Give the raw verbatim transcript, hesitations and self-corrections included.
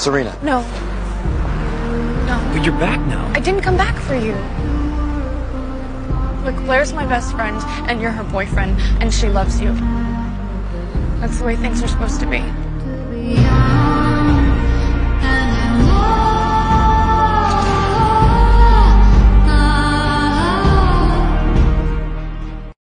Serena. No. No. But you're back now. I didn't come back for you. Look, Blair's my best friend, and you're her boyfriend, and she loves you. That's the way things are supposed to be.